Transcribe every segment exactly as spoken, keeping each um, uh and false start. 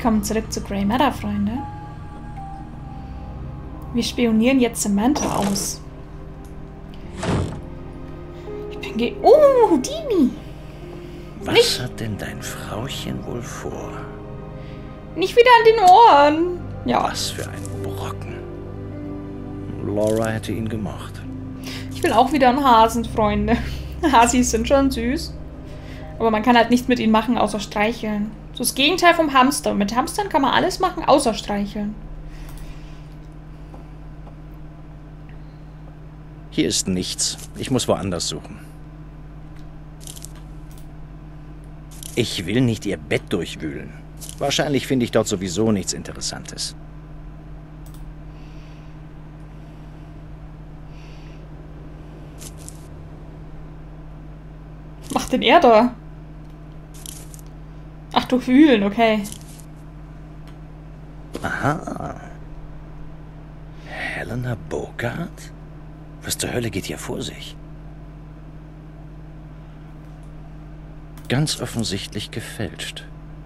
Willkommen zurück zu Grey Matter, Freunde. Wir spionieren jetzt Samantha aus. Ich bin ge... Oh, Houdini! Was nicht, hat denn dein Frauchen wohl vor? Nicht wieder an den Ohren! Ja. Was für ein Brocken. Laura hätte ihn gemocht. Ich will auch wieder einen Hasen, Freunde. Hasis sind schon süß. Aber man kann halt nichts mit ihnen machen, außer streicheln. So das Gegenteil vom Hamster. Mit Hamstern kann man alles machen, außer streicheln. Hier ist nichts. Ich muss woanders suchen. Ich will nicht ihr Bett durchwühlen. Wahrscheinlich finde ich dort sowieso nichts Interessantes. Was macht denn er da? Ach, durchwühlen, okay. Aha. Helena Bogart? Was zur Hölle geht hier vor sich? Ganz offensichtlich gefälscht.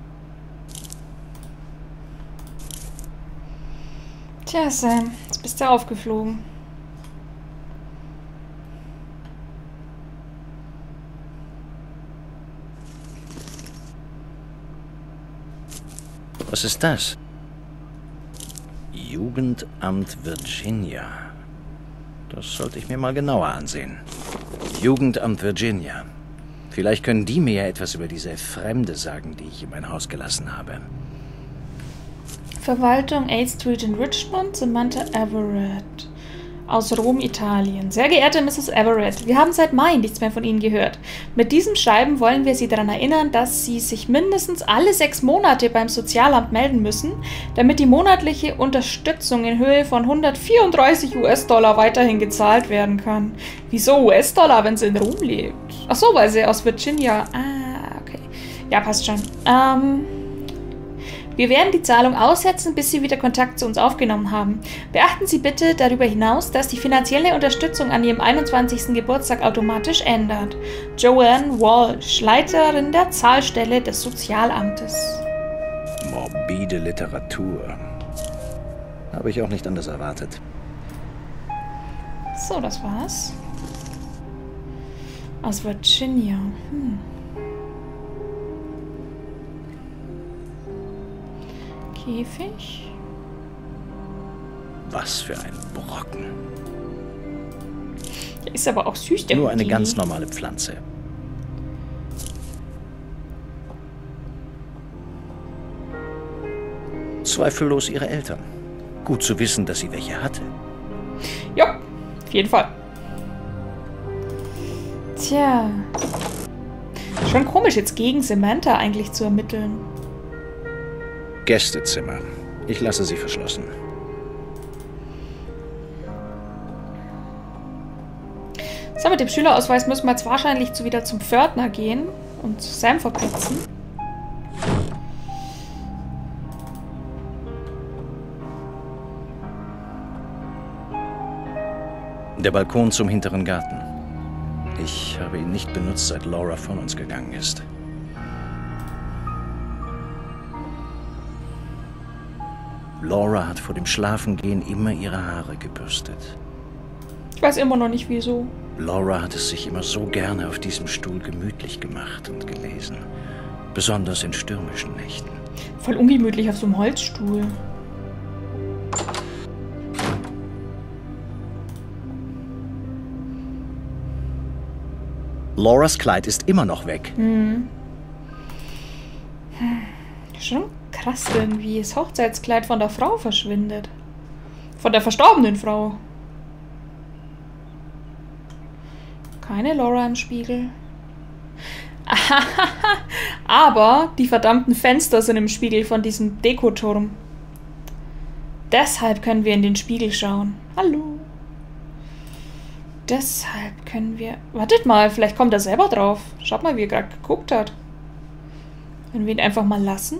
Tja, Sam, jetzt bist du aufgeflogen. Was ist das? Jugendamt Virginia. Das sollte ich mir mal genauer ansehen. Jugendamt Virginia. Vielleicht können die mir ja etwas über diese Fremde sagen, die ich in mein Haus gelassen habe. Verwaltung eighth Street in Richmond, Samantha Everett. Aus Rom, Italien. Sehr geehrte Misses Everett, wir haben seit Mai nichts mehr von Ihnen gehört. Mit diesem Schreiben wollen wir Sie daran erinnern, dass Sie sich mindestens alle sechs Monate beim Sozialamt melden müssen, damit die monatliche Unterstützung in Höhe von hundertvierunddreißig US-Dollar weiterhin gezahlt werden kann. Wieso U S-Dollar, wenn sie in Rom lebt? Ach so, weil sie aus Virginia... Ah, okay. Ja, passt schon. Ähm... Wir werden die Zahlung aussetzen, bis Sie wieder Kontakt zu uns aufgenommen haben. Beachten Sie bitte darüber hinaus, dass die finanzielle Unterstützung an Ihrem einundzwanzigsten Geburtstag automatisch ändert. Joanne Walsh, Leiterin der Zahlstelle des Sozialamtes. Morbide Literatur. Habe ich auch nicht anders erwartet. So, das war's. Aus Virginia. Hm. Käfig. Was für ein Brocken. Der ist aber auch süß, der Nur eine Houdini. ganz normale Pflanze. Zweifellos ihre Eltern. Gut zu wissen, dass sie welche hatte. Ja, auf jeden Fall. Tja. Schon komisch, jetzt gegen Samantha eigentlich zu ermitteln. Gästezimmer. Ich lasse sie verschlossen. So, mit dem Schülerausweis müssen wir jetzt wahrscheinlich zu wieder zum Pförtner gehen und Sam verpetzen. Der Balkon zum hinteren Garten. Ich habe ihn nicht benutzt, seit Laura von uns gegangen ist. Laura hat vor dem Schlafengehen immer ihre Haare gebürstet. Ich weiß immer noch nicht, wieso. Laura hat es sich immer so gerne auf diesem Stuhl gemütlich gemacht und gelesen. Besonders in stürmischen Nächten. Voll ungemütlich auf so einem Holzstuhl. Lauras Kleid ist immer noch weg. Hm. Schon krass irgendwie. Das Hochzeitskleid von der Frau verschwindet. Von der verstorbenen Frau. Keine Laura im Spiegel. Aber die verdammten Fenster sind im Spiegel von diesem Dekoturm. Deshalb können wir in den Spiegel schauen. Hallo. Deshalb können wir... Wartet mal, vielleicht kommt er selber drauf. Schaut mal, wie er gerade geguckt hat. Wenn wir ihn einfach mal lassen.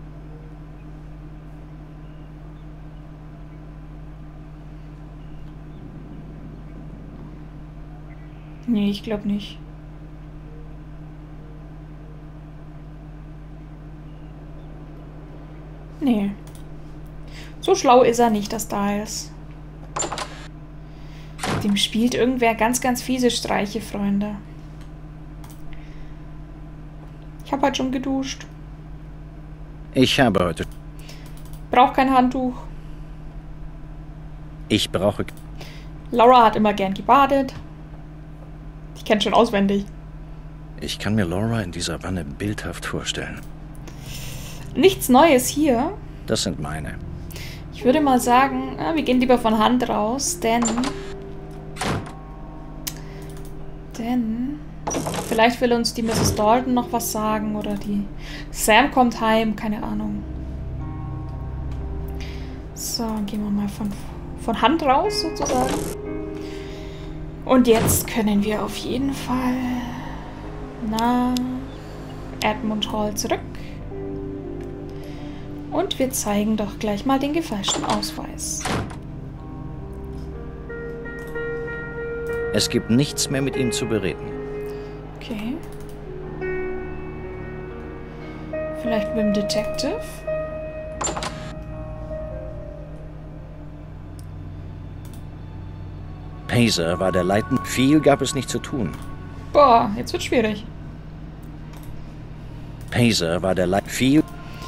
Nee, ich glaube nicht. Nee. So schlau ist er nicht, das Styles. Dem spielt irgendwer ganz, ganz fiese Streiche, Freunde. Ich habe heute schon geduscht. Ich habe heute... Brauch kein Handtuch. Ich brauche... Laura hat immer gern gebadet. Ich kenne schon auswendig. Ich kann mir Laura in dieser Wanne bildhaft vorstellen. Nichts Neues hier. Das sind meine. Ich würde mal sagen, wir gehen lieber von Hand raus, denn... Denn... Vielleicht will uns die Misses Dalton noch was sagen oder die... Sam kommt heim, keine Ahnung. So, gehen wir mal von, von Hand raus, sozusagen. Und jetzt können wir auf jeden Fall nach Edmund Hall zurück. Und wir zeigen doch gleich mal den gefälschten Ausweis. Es gibt nichts mehr mit ihm zu bereden. Okay. Vielleicht mit dem Detective? Pazer war der Leitende. Viel gab es nicht zu tun. Boah, jetzt wird schwierig. Pazer war der Leitende. Viel.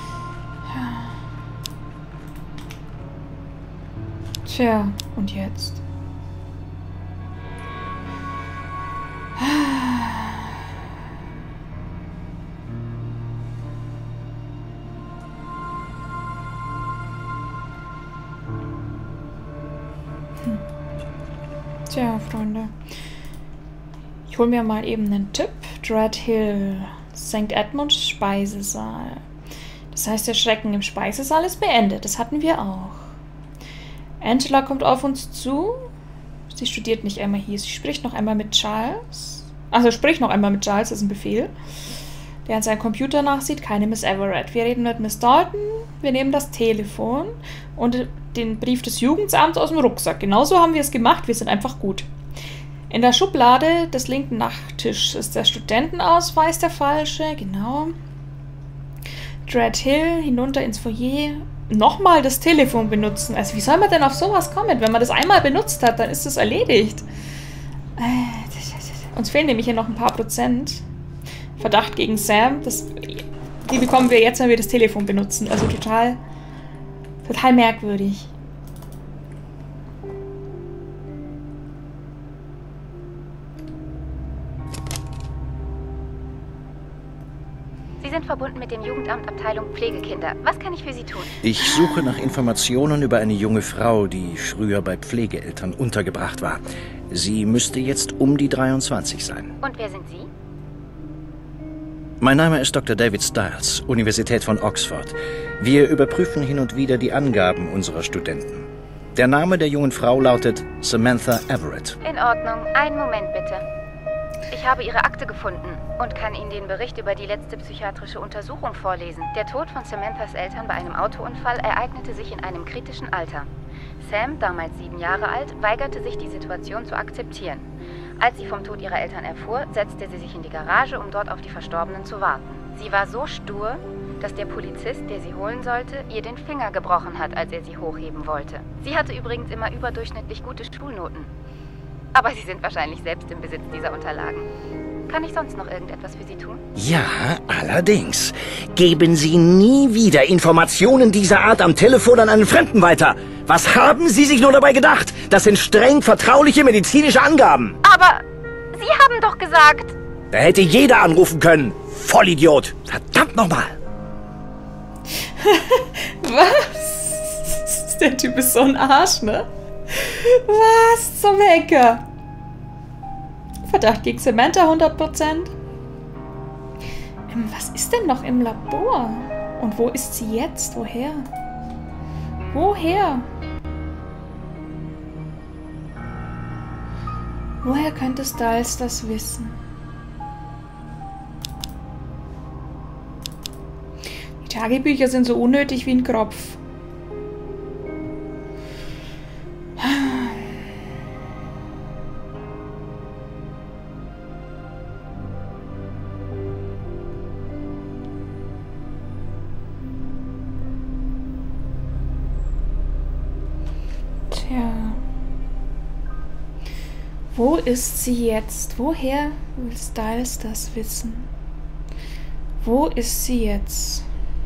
Tja, und jetzt? Hm. Tja, Freunde. Ich hole mir mal eben einen Tipp. Dread Hill, Sankt Edmunds Speisesaal. Das heißt, der Schrecken im Speisesaal ist beendet. Das hatten wir auch. Angela kommt auf uns zu. Sie studiert nicht einmal hier. Sie spricht noch einmal mit Charles. Also spricht noch einmal mit Charles, das ist ein Befehl. Der an seinem Computer nachsieht. Keine Miss Everett. Wir reden mit Miss Dalton. Wir nehmen das Telefon und den Brief des Jugendamts aus dem Rucksack. Genauso haben wir es gemacht. Wir sind einfach gut. In der Schublade des linken Nachttischs ist der Studentenausweis der falsche. Genau. Dread Hill, hinunter ins Foyer. Nochmal das Telefon benutzen. Also wie soll man denn auf sowas kommen? Wenn man das einmal benutzt hat, dann ist das erledigt. Uns fehlen nämlich hier noch ein paar Prozent. Verdacht gegen Sam. Das, die bekommen wir jetzt, wenn wir das Telefon benutzen. Also total, total merkwürdig. Sie sind verbunden mit dem Jugendamt Abteilung Pflegekinder. Was kann ich für Sie tun? Ich suche nach Informationen über eine junge Frau, die früher bei Pflegeeltern untergebracht war. Sie müsste jetzt um die dreiundzwanzig sein. Und wer sind Sie? Mein Name ist Doktor David Styles, Universität von Oxford. Wir überprüfen hin und wieder die Angaben unserer Studenten. Der Name der jungen Frau lautet Samantha Everett. In Ordnung. Einen Moment bitte. Ich habe Ihre Akte gefunden und kann Ihnen den Bericht über die letzte psychiatrische Untersuchung vorlesen. Der Tod von Samanthas Eltern bei einem Autounfall ereignete sich in einem kritischen Alter. Sam, damals sieben Jahre alt, weigerte sich, die Situation zu akzeptieren. Als sie vom Tod ihrer Eltern erfuhr, setzte sie sich in die Garage, um dort auf die Verstorbenen zu warten. Sie war so stur, dass der Polizist, der sie holen sollte, ihr den Finger gebrochen hat, als er sie hochheben wollte. Sie hatte übrigens immer überdurchschnittlich gute Schulnoten. Aber Sie sind wahrscheinlich selbst im Besitz dieser Unterlagen. Kann ich sonst noch irgendetwas für Sie tun? Ja, allerdings. Geben Sie nie wieder Informationen dieser Art am Telefon an einen Fremden weiter. Was haben Sie sich nur dabei gedacht? Das sind streng vertrauliche medizinische Angaben. Aber Sie haben doch gesagt... Da hätte jeder anrufen können. Vollidiot. Verdammt nochmal. Was? Der Typ ist so ein Arsch, ne? Was zum Henker? Verdacht gegen Samantha hundert Prozent. Ähm, was ist denn noch im Labor? Und wo ist sie jetzt? Woher? Woher? Woher könnte Styles das wissen? Die Tagebücher sind so unnötig wie ein Kropf. Wo ist sie jetzt? Woher will Styles das wissen? Wo ist sie jetzt?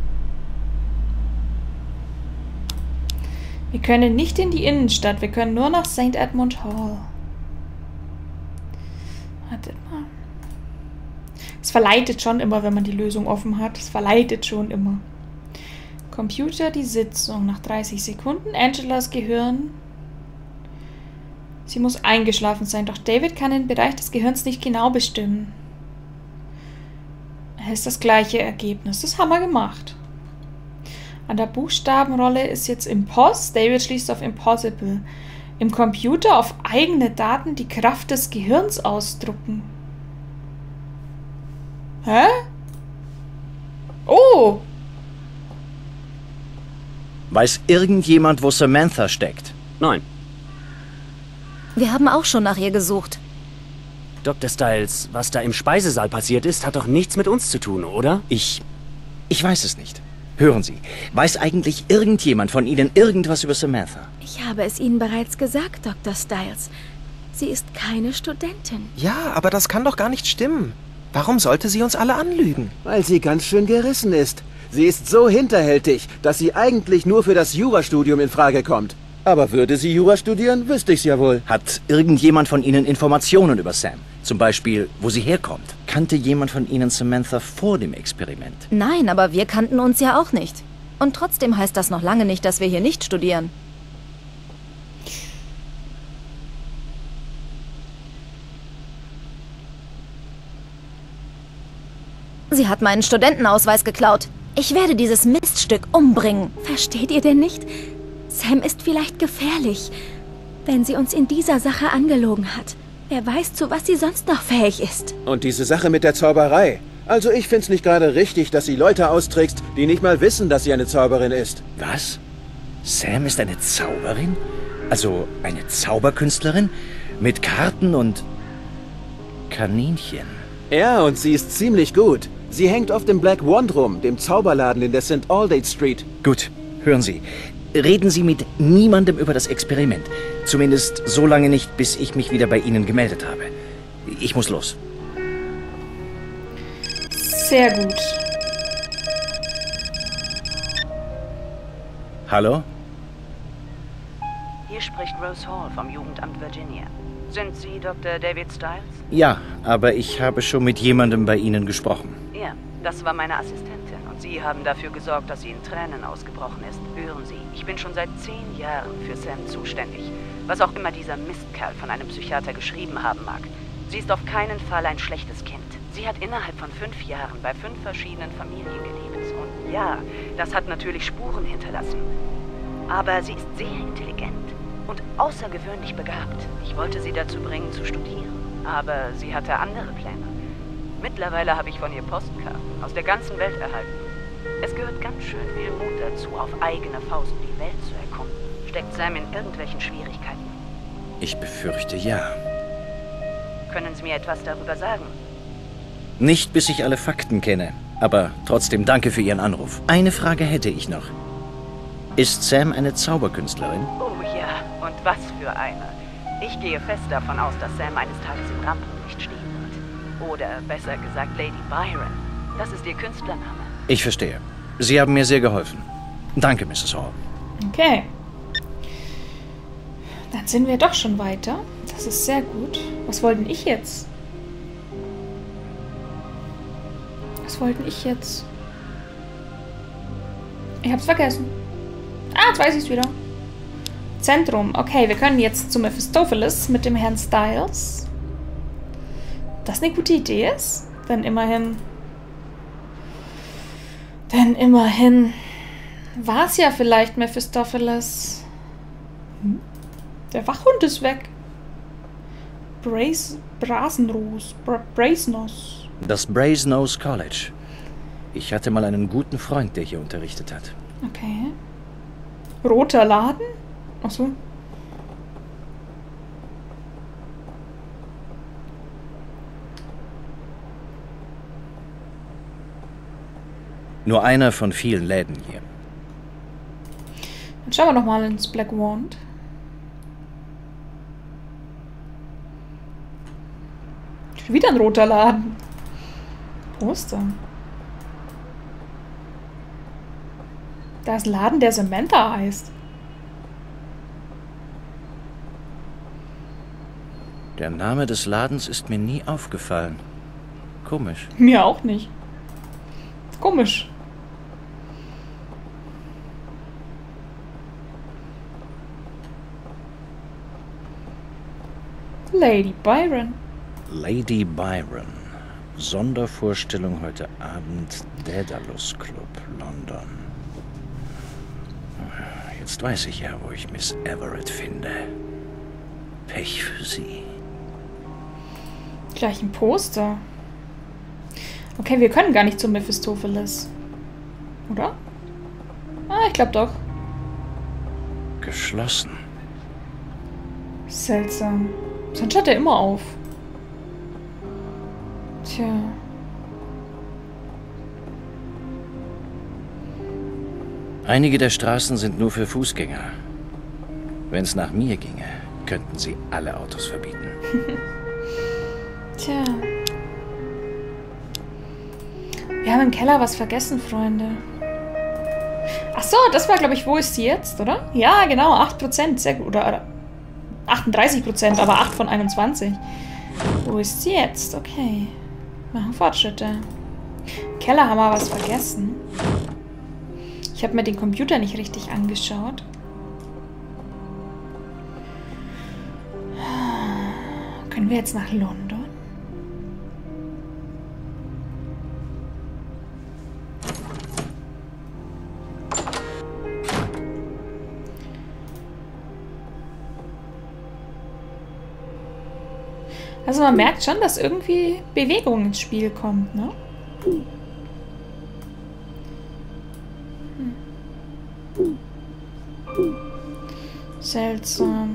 Wir können nicht in die Innenstadt. Wir können nur nach Saint Edmund Hall. Wartet mal. Es verleitet schon immer, wenn man die Lösung offen hat. Es verleitet schon immer. Computer, die Sitzung. Nach dreißig Sekunden. Angelas Gehirn. Sie muss eingeschlafen sein, doch David kann den Bereich des Gehirns nicht genau bestimmen. Es ist das gleiche Ergebnis. Das haben wir gemacht. An der Buchstabenrolle ist jetzt Impos. David schließt auf Impossible. Im Computer auf eigene Daten die Kraft des Gehirns ausdrucken. Hä? Oh! Weiß irgendjemand, wo Samantha steckt? Nein. Wir haben auch schon nach ihr gesucht. Doktor Styles, was da im Speisesaal passiert ist, hat doch nichts mit uns zu tun, oder? Ich... ich weiß es nicht. Hören Sie, weiß eigentlich irgendjemand von Ihnen irgendwas über Samantha? Ich habe es Ihnen bereits gesagt, Doktor Styles. Sie ist keine Studentin. Ja, aber das kann doch gar nicht stimmen. Warum sollte sie uns alle anlügen? Weil sie ganz schön gerissen ist. Sie ist so hinterhältig, dass sie eigentlich nur für das Jurastudium in Frage kommt. Aber würde sie Jura studieren, wüsste ich's ja wohl. Hat irgendjemand von Ihnen Informationen über Sam? Zum Beispiel, wo sie herkommt? Kannte jemand von Ihnen Samantha vor dem Experiment? Nein, aber wir kannten uns ja auch nicht. Und trotzdem heißt das noch lange nicht, dass wir hier nicht studieren. Sie hat meinen Studentenausweis geklaut. Ich werde dieses Miststück umbringen. Versteht ihr denn nicht? Sam ist vielleicht gefährlich, wenn sie uns in dieser Sache angelogen hat. Wer weiß, zu was sie sonst noch fähig ist. Und diese Sache mit der Zauberei. Also ich find's nicht gerade richtig, dass sie Leute austrickst, die nicht mal wissen, dass sie eine Zauberin ist. Was? Sam ist eine Zauberin? Also eine Zauberkünstlerin? Mit Karten und Kaninchen? Ja, und sie ist ziemlich gut. Sie hängt auf dem Black Wand rum, dem Zauberladen in der Saint Aldate Street. Gut, hören Sie. Reden Sie mit niemandem über das Experiment. Zumindest so lange nicht, bis ich mich wieder bei Ihnen gemeldet habe. Ich muss los. Sehr gut. Hallo? Hier spricht Rose Hall vom Jugendamt Virginia. Sind Sie Doktor David Styles? Ja, aber ich habe schon mit jemandem bei Ihnen gesprochen. Ja, das war meine Assistentin. Und Sie haben dafür gesorgt, dass sie in Tränen ausgebrochen ist. Hören Sie, ich bin schon seit zehn Jahren für Sam zuständig. Was auch immer dieser Mistkerl von einem Psychiater geschrieben haben mag. Sie ist auf keinen Fall ein schlechtes Kind. Sie hat innerhalb von fünf Jahren bei fünf verschiedenen Familien gelebt. Und ja, das hat natürlich Spuren hinterlassen. Aber sie ist sehr intelligent und außergewöhnlich begabt. Ich wollte sie dazu bringen, zu studieren. Aber sie hatte andere Pläne. Mittlerweile habe ich von ihr Postkarten aus der ganzen Welt erhalten. Es gehört ganz schön viel Mut dazu, auf eigene Faust die Welt zu erkunden. Steckt Sam in irgendwelchen Schwierigkeiten? Ich befürchte ja. Können Sie mir etwas darüber sagen? Nicht, bis ich alle Fakten kenne. Aber trotzdem danke für Ihren Anruf. Eine Frage hätte ich noch. Ist Sam eine Zauberkünstlerin? Oh ja, und was für eine. Ich gehe fest davon aus, dass Sam eines Tages im Rampenlicht stehen wird. Oder besser gesagt Lady Byron. Das ist ihr Künstlername. Ich verstehe. Sie haben mir sehr geholfen. Danke, Misses Hall. Okay. Dann sind wir doch schon weiter. Das ist sehr gut. Was wollte ich jetzt? Was wollte ich jetzt? Ich hab's vergessen. Ah, jetzt weiß ich's wieder. Zentrum. Okay, wir können jetzt zu Mephistopheles mit dem Herrn Styles. Das eine gute Idee ist. Denn immerhin... Denn immerhin... War es ja vielleicht Mephistopheles. Hm? Der Wachhund ist weg. Brace... Brasenros. Bra Brasenose. Das Brasenose College. Ich hatte mal einen guten Freund, der hier unterrichtet hat. Okay. Roter Laden? Achso. Nur einer von vielen Läden hier. Dann schauen wir noch mal ins Black Wand. Wieder ein roter Laden. Poster. Da ist ein Laden, der Samantha heißt. Der Name des Ladens ist mir nie aufgefallen. Komisch. Mir auch nicht. Komisch. Lady Byron. Lady Byron. Sondervorstellung heute Abend. Daedalus Club, London. Jetzt weiß ich ja, wo ich Miss Everett finde. Pech für sie. Gleich ein Poster. Okay, wir können gar nicht zu Mephistopheles. Oder? Ah, ich glaube doch. Geschlossen. Seltsam. Sonst hat er immer auf. Tja. Einige der Straßen sind nur für Fußgänger. Wenn es nach mir ginge, könnten sie alle Autos verbieten. Tja. Wir haben im Keller was vergessen, Freunde. Ach so, das war, glaube ich, wo ist sie jetzt, oder? Ja, genau, acht Prozent. Sehr gut. Oder, oder achtunddreißig Prozent, aber acht von einundzwanzig. Wo ist sie jetzt? Okay. Machen Fortschritte. Im Keller haben wir was vergessen. Ich habe mir den Computer nicht richtig angeschaut. Können wir jetzt nach London? Also man merkt schon, dass irgendwie Bewegung ins Spiel kommt, ne? Hm. Seltsam.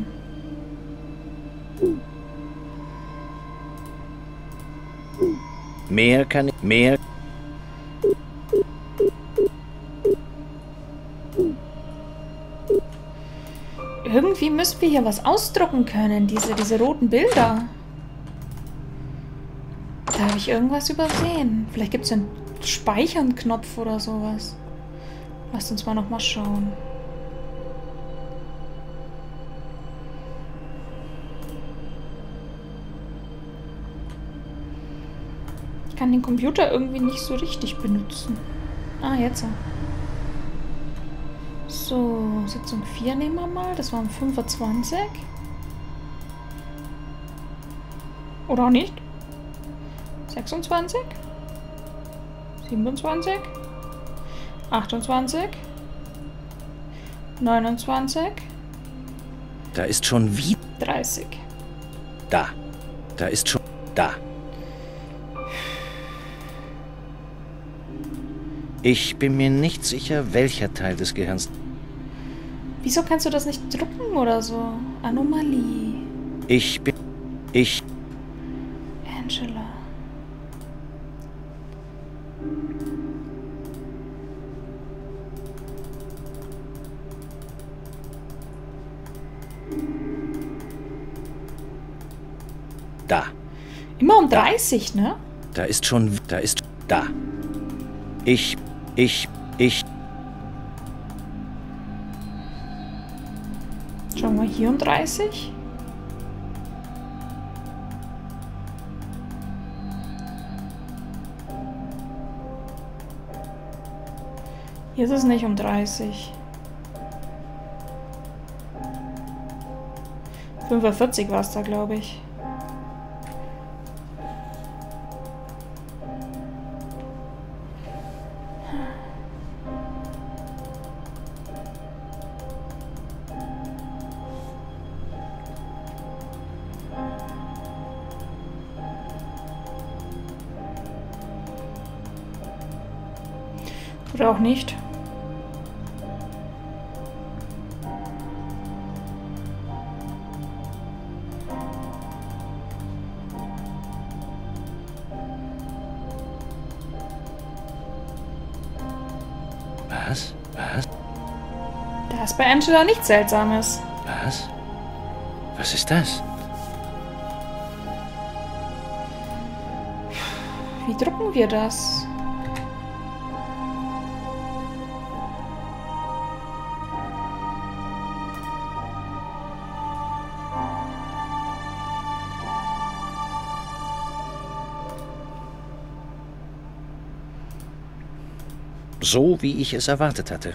Mehr kann ich... Mehr... Irgendwie müssen wir hier was ausdrucken können, diese, diese roten Bilder. Da habe ich irgendwas übersehen. Vielleicht gibt es einen Speichern-Knopf oder sowas. Lasst uns mal nochmal schauen. Ich kann den Computer irgendwie nicht so richtig benutzen. Ah, jetzt. So, Sitzung vier nehmen wir mal. Das waren fünfundzwanzig. Oder auch nicht? sechsundzwanzig, siebenundzwanzig, achtundzwanzig, neunundzwanzig. Da ist schon wie... dreißig. Da. Da ist schon... Da. Ich bin mir nicht sicher, welcher Teil des Gehirns... Wieso kannst du das nicht drucken oder so? Anomalie. Ich bin... Ich... Angela. Da. Immer um dreißig, ne? Da ist schon... Da ist... Da. Ich... Ich... Ich... Schauen wir hier um dreißig. Hier ist es nicht um dreißig. fünfundvierzig war es da, glaube ich. Oder auch nicht. Was? Was? Da ist bei Angela nichts Seltsames. Was? Was ist das? Wie drucken wir das? So, wie ich es erwartet hatte.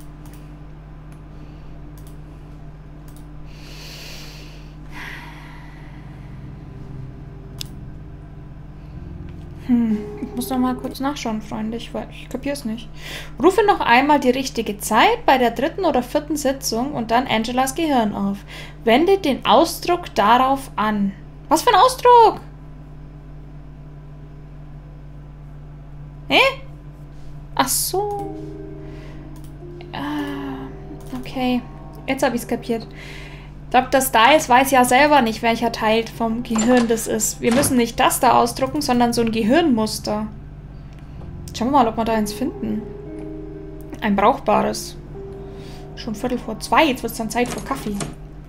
Hm, ich muss noch mal kurz nachschauen, Freunde, ich, ich kapier's nicht. Rufe noch einmal die richtige Zeit bei der dritten oder vierten Sitzung und dann Angelas Gehirn auf. Wende den Ausdruck darauf an. Was für ein Ausdruck? Hä? Ach so. Ah, okay, jetzt habe ich es kapiert. Doktor Styles weiß ja selber nicht, welcher Teil vom Gehirn das ist. Wir müssen nicht das da ausdrucken, sondern so ein Gehirnmuster. Schauen wir mal, ob wir da eins finden. Ein brauchbares. Schon Viertel vor zwei, jetzt wird es dann Zeit für Kaffee.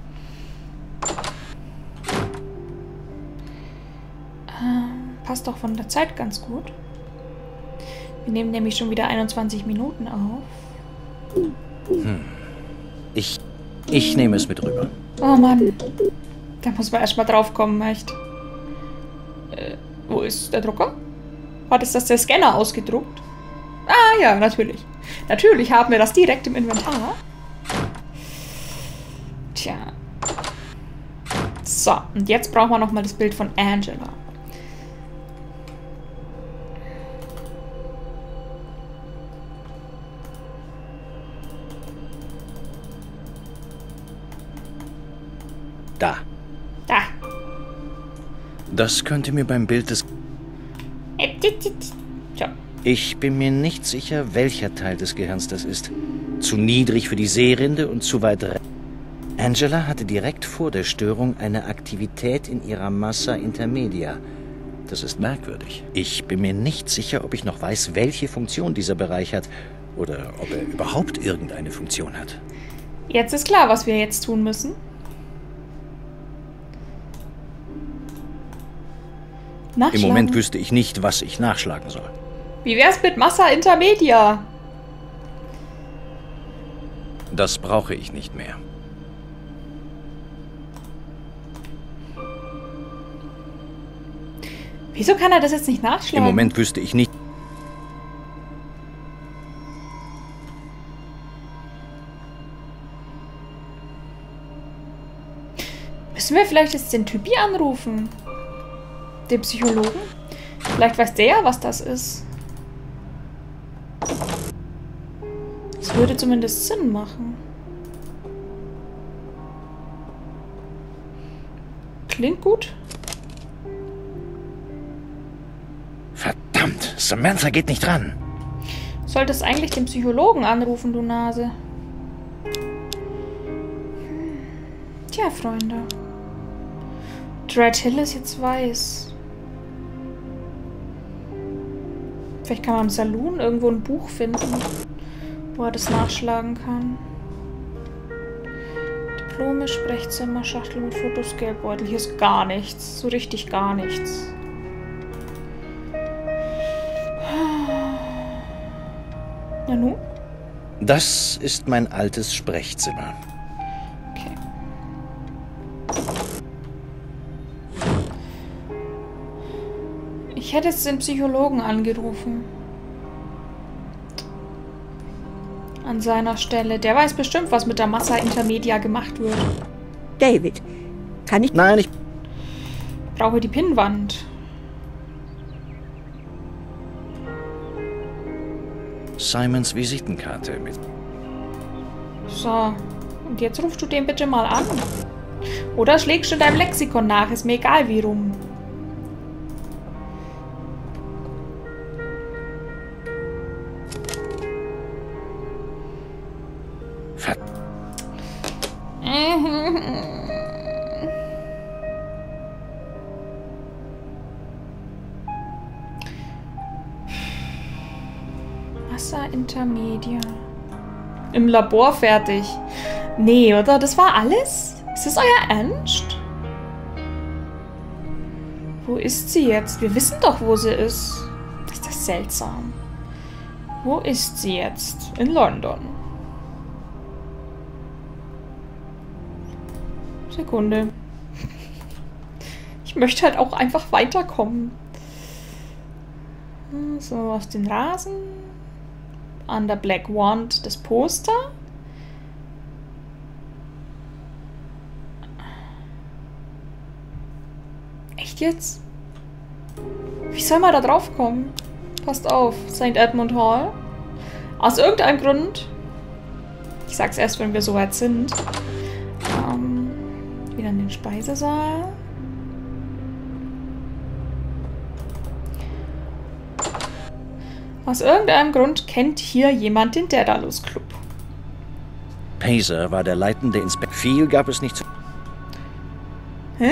Ähm, passt doch von der Zeit ganz gut. Wir nehmen nämlich schon wieder einundzwanzig Minuten auf. Hm. Ich, ich nehme es mit rüber. Oh Mann. Da muss man erstmal drauf kommen, echt. Äh, wo ist der Drucker? Hat es das der Scanner ausgedruckt? Ah ja, natürlich. Natürlich haben wir das direkt im Inventar. Tja. So, und jetzt brauchen wir nochmal das Bild von Angela. Da. Da. Das könnte mir beim Bild des... Tja. Ich bin mir nicht sicher, welcher Teil des Gehirns das ist. Zu niedrig für die Sehrinde und zu weit rechts. Angela hatte direkt vor der Störung eine Aktivität in ihrer Massa intermedia. Das ist merkwürdig. Ich bin mir nicht sicher, ob ich noch weiß, welche Funktion dieser Bereich hat oder ob er überhaupt irgendeine Funktion hat. Jetzt ist klar, was wir jetzt tun müssen. Im Moment wüsste ich nicht, was ich nachschlagen soll. Wie wär's mit Massa intermedia? Das brauche ich nicht mehr. Wieso kann er das jetzt nicht nachschlagen? Im Moment wüsste ich nicht. Müssen wir vielleicht jetzt den Typi anrufen? Den Psychologen? Vielleicht weiß der ja, was das ist. Das würde zumindest Sinn machen. Klingt gut. Verdammt, Samantha geht nicht ran. Solltest eigentlich den Psychologen anrufen, du Nase. Tja, Freunde. Dread Hill ist jetzt weiß. Vielleicht kann man im Saloon irgendwo ein Buch finden, wo er das nachschlagen kann. Diplome, Sprechzimmer, Schachtel mit Fotos, Geldbeutel. Hier ist gar nichts. So richtig gar nichts. Na nun? Das ist mein altes Sprechzimmer. Okay. Ich hätte jetzt den Psychologen angerufen. An seiner Stelle. Der weiß bestimmt, was mit der Massa intermedia gemacht wird. David, kann ich... Nein, ich... Brauche die Pinnwand. Simons Visitenkarte mit... So. Und jetzt rufst du den bitte mal an. Oder schlägst du deinem Lexikon nach. Ist mir egal, wie rum. Massa intermedia. Im Labor fertig. Nee, oder? Das war alles? Ist das euer Ernst? Wo ist sie jetzt? Wir wissen doch, wo sie ist. seltsam. Wo ist sie jetzt? In London. Sekunde. Ich möchte halt auch einfach weiterkommen. So, auf den Rasen. An der Black Wand das Poster. Echt jetzt? Wie soll man da drauf kommen? Passt auf, Saint Edmund Hall. Aus irgendeinem Grund, ich sag's erst, wenn wir soweit sind, ähm, wieder in den Speisesaal. Aus irgendeinem Grund kennt hier jemand den Daedalus Club. Pacer war der leitende Inspektor. Viel gab es nicht zu... Hä?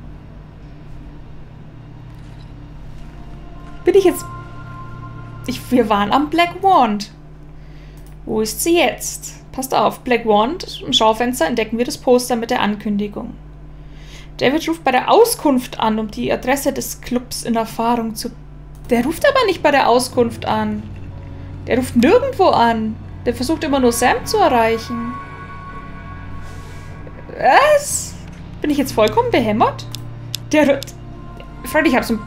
Bin ich jetzt... Ich, wir waren am Black Wand. Wo ist sie jetzt? Passt auf, Black Wand. Im Schaufenster entdecken wir das Poster mit der Ankündigung. David ruft bei der Auskunft an, um die Adresse des Clubs in Erfahrung zu... Der ruft aber nicht bei der Auskunft an. Der ruft nirgendwo an. Der versucht immer nur Sam zu erreichen. Was? Bin ich jetzt vollkommen behämmert? Der... Freund, ich hab's... Im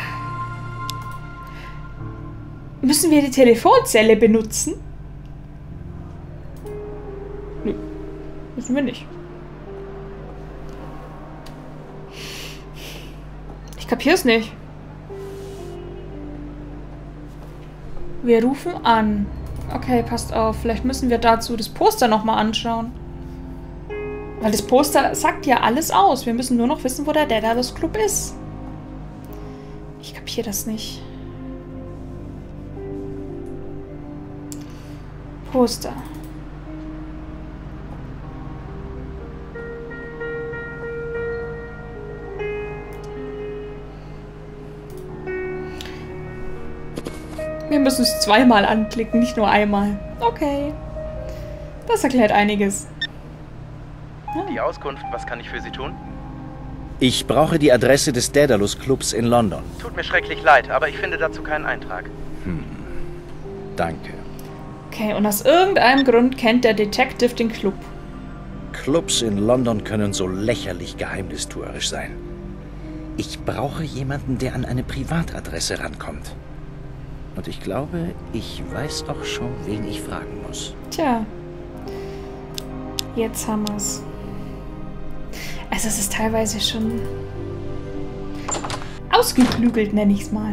Müssen wir die Telefonzelle benutzen? Nö. Müssen wir nicht. Ich kapier's nicht. Wir rufen an. Okay, passt auf. Vielleicht müssen wir dazu das Poster nochmal anschauen. Weil das Poster sagt ja alles aus. Wir müssen nur noch wissen, wo der Daedalus Club ist. Ich kapiere das nicht. Poster. Wir müssen es zweimal anklicken, nicht nur einmal. Okay. Das erklärt einiges. Die Auskunft, was kann ich für Sie tun? Ich brauche die Adresse des Daedalus Clubs in London. Tut mir schrecklich leid, aber ich finde dazu keinen Eintrag. Hm. Danke. Okay, und aus irgendeinem Grund kennt der Detective den Club. Clubs in London können so lächerlich geheimnistuerisch sein. Ich brauche jemanden, der an eine Privatadresse rankommt. Und ich glaube, ich weiß auch schon, wen ich fragen muss. Tja. Jetzt haben wir's. Also es ist teilweise schon ausgeklügelt, nenne ich es mal.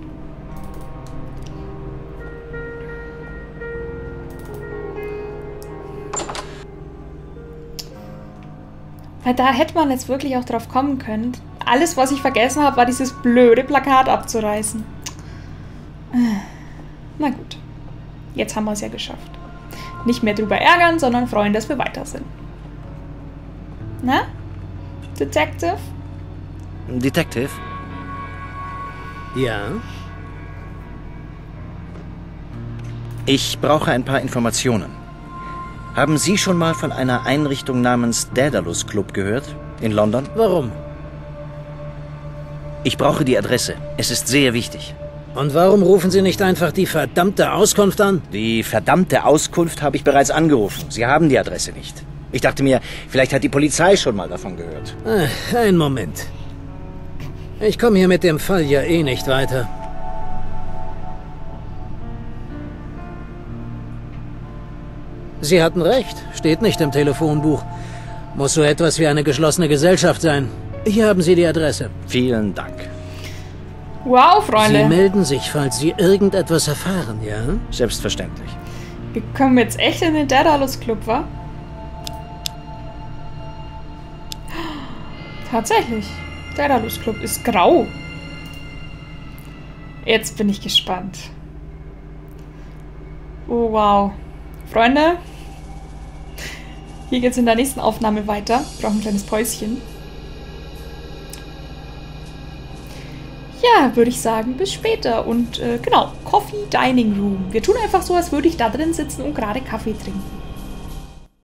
Weil da hätte man jetzt wirklich auch drauf kommen können. Alles, was ich vergessen habe, war dieses blöde Plakat abzureißen. Na gut. Jetzt haben wir es ja geschafft. Nicht mehr drüber ärgern, sondern freuen, dass wir weiter sind. Na? Detective? Detective? Ja? Ich brauche ein paar Informationen. Haben Sie schon mal von einer Einrichtung namens Daedalus Club gehört? In London? Warum? Ich brauche die Adresse. Es ist sehr wichtig. Und warum rufen Sie nicht einfach die verdammte Auskunft an? Die verdammte Auskunft habe ich bereits angerufen. Sie haben die Adresse nicht. Ich dachte mir, vielleicht hat die Polizei schon mal davon gehört. Äh, einen Moment. Ich komme hier mit dem Fall ja eh nicht weiter. Sie hatten recht. Steht nicht im Telefonbuch. Muss so etwas wie eine geschlossene Gesellschaft sein. Hier haben Sie die Adresse. Vielen Dank. Wow, Freunde. Sie melden sich, falls Sie irgendetwas erfahren, ja? Selbstverständlich. Wir kommen jetzt echt in den Daedalus Club, wa? Tatsächlich. Daedalus Club ist grau. Jetzt bin ich gespannt. Oh, wow. Freunde, hier geht's in der nächsten Aufnahme weiter. Ich brauche ein kleines Päuschen. Ja, würde ich sagen, bis später. Und äh, genau, Coffee Dining Room. Wir tun einfach so, als würde ich da drin sitzen und gerade Kaffee trinken.